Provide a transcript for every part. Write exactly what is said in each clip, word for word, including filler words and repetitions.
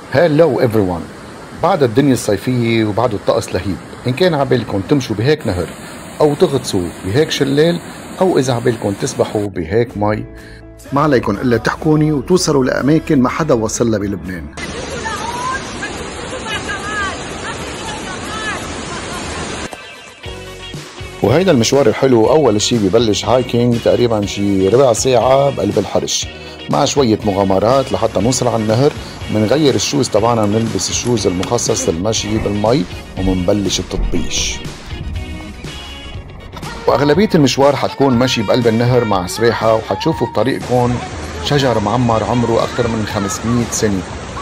هالو everyone. بعد الدنيا الصيفية وبعد الطقس لهيب، إن كان عبالكم تمشوا بهيك نهر أو تغطسوا بهيك شلال أو إذا عبالكم تسبحوا بهيك مي، ما عليكم إلا تحكوني وتوصلوا لأماكن ما حدا وصلها بلبنان. وهيدا المشوار الحلو أول شي ببلش هايكينج تقريبا شي ربع ساعة بقلب الحرش مع شوية مغامرات لحتى نوصل على النهر. منغير الشوز تبعنا، منلبس الشوز المخصص للمشي بالمي ومنبلش التطبيش. وأغلبية المشوار حتكون مشي بقلب النهر مع سباحة، وحتشوفوا بطريقكم شجر معمر عمره أكثر من خمسمية سنة،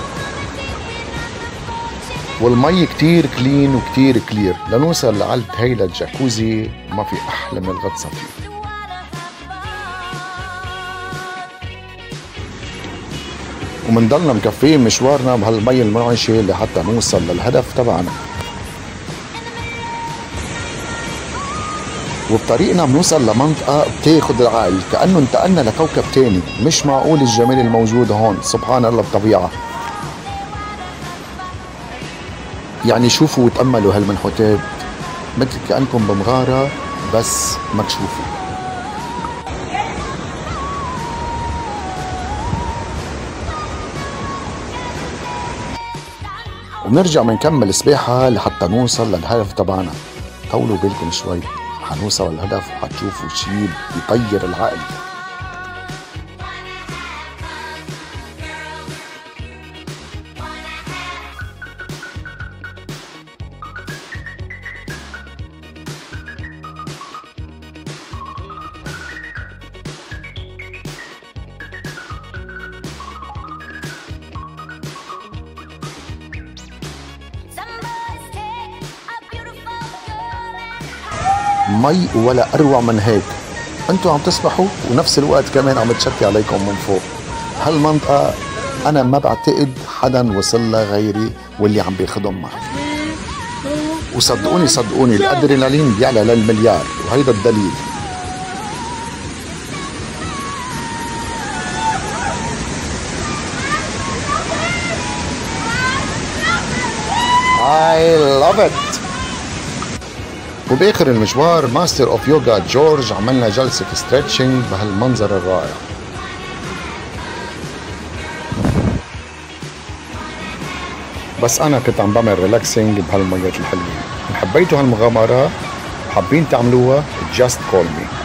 والمي كتير كلين وكتير كلير. لنوصل لعلت هيدا الجاكوزي ما في أحلى من الغطسة فيه. ومنضلنا مكفين مشوارنا بهالمي المنعشة لحتى نوصل للهدف تبعنا. وبطريقنا بنوصل لمنطقة بتاخد العقل، كأنه انتقلنا لكوكب تاني. مش معقول الجمال الموجود هون، سبحان الله بطبيعة. يعني شوفوا وتأملوا هالمنحوتات، مثل كأنكم بمغارة بس مكشوفة. وبنرجع منكمل سباحة لحتى نوصل للهدف تبعنا. طولوا بالكم شوي، حنوصل للهدف وحتشوفوا شي بيطير العقل. مي ولا أروع من هيك. أنتوا عم تسبحوا ونفس الوقت كمان عم تشتي عليكم من فوق. هالمنطقة أنا ما بعتقد حدا وصل لها غيري واللي عم بياخدهم معي. وصدقوني صدقوني الأدرينالين بيعلى للمليار، وهيدا الدليل. I love it. وبآخر المشوار ماستر اوف يوغا جورج عملنا جلسة ستريتشنج بهالمنظر الرائع. بس أنا كنت عم بعمل ريلاكسينج بهالميات الحلوة. إن حبيتوا هالمغامرة وحابين تعملوها just call me.